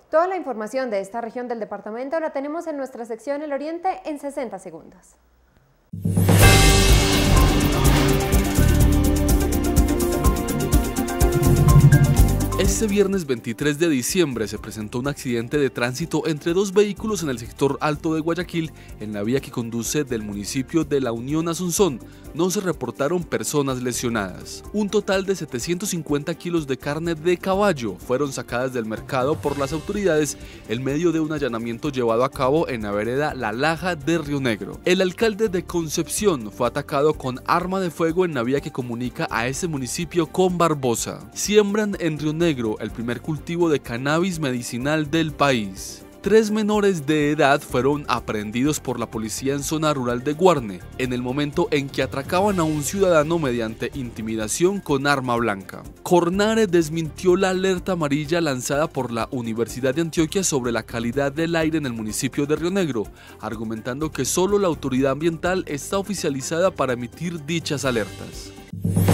Toda la información de esta región del departamento la tenemos en nuestra sección El Oriente en 60 segundos. Este viernes 23 de diciembre se presentó un accidente de tránsito entre dos vehículos en el sector alto de Guayaquil, en la vía que conduce del municipio de La Unión a Sonsón. No se reportaron personas lesionadas. Un total de 750 kilos de carne de caballo fueron sacadas del mercado por las autoridades en medio de un allanamiento llevado a cabo en la vereda La Laja de Río Negro. El alcalde de Concepción fue atacado con arma de fuego en la vía que comunica a ese municipio con Barbosa. Siembran en Río Negro el primer cultivo de cannabis medicinal del país. 3 menores de edad fueron aprehendidos por la policía en zona rural de Guarne, en el momento en que atracaban a un ciudadano mediante intimidación con arma blanca. Cornare desmintió la alerta amarilla lanzada por la Universidad de Antioquia sobre la calidad del aire en el municipio de Río Negro, argumentando que solo la autoridad ambiental está oficializada para emitir dichas alertas.